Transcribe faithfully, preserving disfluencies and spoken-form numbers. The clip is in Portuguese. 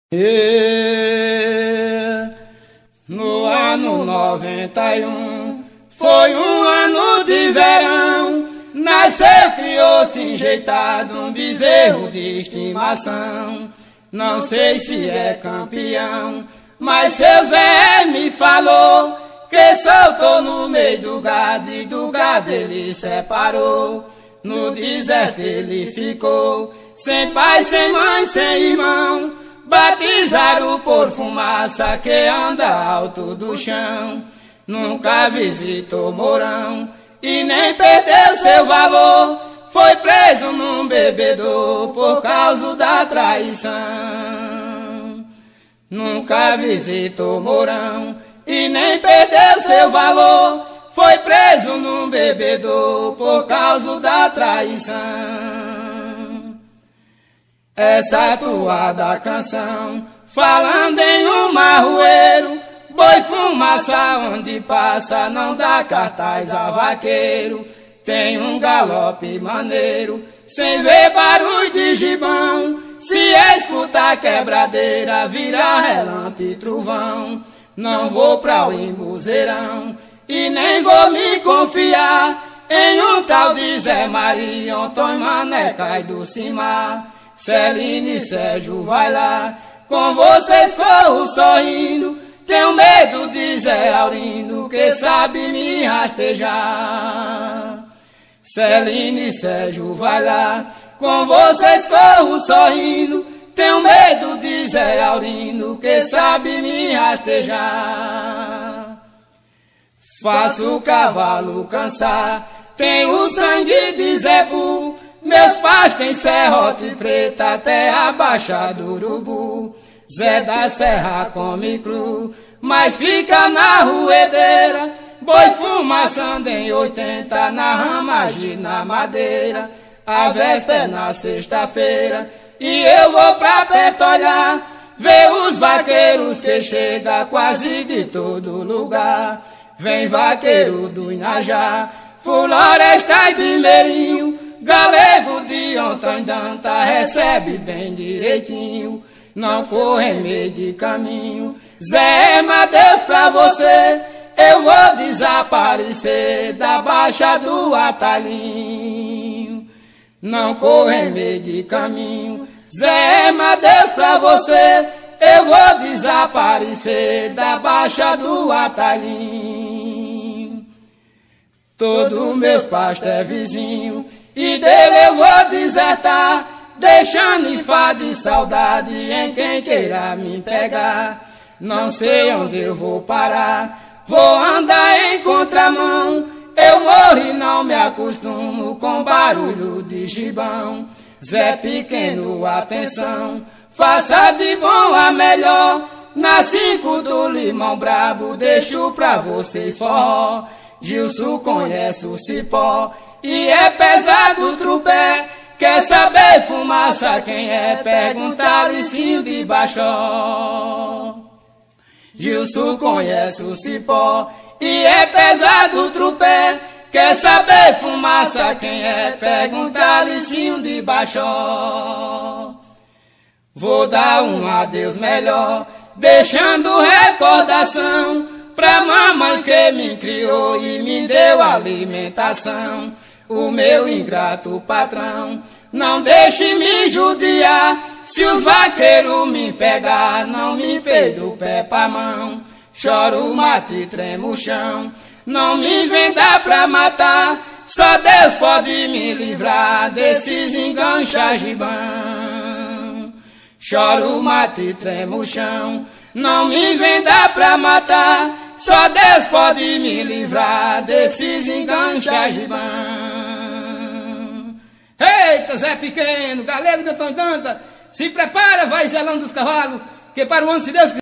E, no ano noventa e um, foi um ano de verão, nasceu, criou-se enjeitado um bezerro de estimação. Não sei se é campeão, mas seu Zé me falou que soltou no meio do gado e do gado ele separou. No deserto ele ficou, sem pai, sem mãe, sem irmão. Batizaram por fumaça que anda alto do chão. Nunca visitou Mourão e nem perdeu seu valor. Foi preso num bebedouro por causa da traição. Nunca visitou Mourão e nem perdeu seu valor. Foi preso num bebedouro por causa da traição. Essa atuada canção, falando em um marroeiro, boi fumaça onde passa, não dá cartaz a vaqueiro. Tem um galope maneiro, sem ver barulho de gibão. Se escutar quebradeira, vira relâmpago e trovão. Não vou pra o embuzeirão e nem vou me confiar em um tal de Zé Maria, Antônio Mané cai do cimar. Celine e Sérgio vai lá, com vocês corro sorrindo. Tenho medo de Zé Aurindo, que sabe me rastejar. Celine e Sérgio vai lá, com vocês corro sorrindo. Tenho medo de Zé Aurindo, que sabe me rastejar. Faço o cavalo cansar, tenho sangue de Zebu. Meus pais têm serrote preta até a Baixa do Urubu. Zé da Serra come cru, mas fica na ruedeira. Boi fumaçando em oitenta na ramagem na madeira. A véspera na sexta-feira e eu vou pra perto olhar, ver os vaqueiros que chega quase de todo lugar. Vem vaqueiro do Inajá, Floresta e Bimeirinho, galego de Antônio Danta recebe bem direitinho. Não corre meio de caminho, Zé Madeus pra você, eu vou desaparecer da Baixa do Atalhinho. Não corre meio de caminho, Zé Madeus pra você, eu vou desaparecer da Baixa do Atalhinho. Todos meus pastos é vizinho e dele eu vou desertar, deixando enfado e saudade em quem queira me pegar. Não sei onde eu vou parar, vou andar em contramão. Eu morro e não me acostumo com barulho de gibão. Zé Pequeno, atenção, faça de bom a melhor. Na cinco do Limão Brabo deixo pra vocês forró. Gilson conhece o cipó e é pesado o trupé. Quer saber fumaça quem é? Pergunta Licinho de Baixó. Gilson conhece o cipó e é pesado o trupé. Quer saber fumaça quem é? Pergunta Licinho de Baixó. Vou dar um adeus melhor, deixando recordação pra mamãe que me criou e me deu alimentação. O meu ingrato patrão, não deixe me judiar. Se os vaqueiros me pegar, não me perdo o pé pra mão. Choro, mato e tremo o chão, não me venda pra matar. Só Deus pode me livrar desses engancha gibão. Choro, mato e tremo o chão, não me venda pra matar. Só Deus pode me livrar desses engancha gibão. Eita, Zé Pequeno, galego de Antônio Danta, se prepara, vai zelando dos cavalos, que para o ano, se Deus quiser.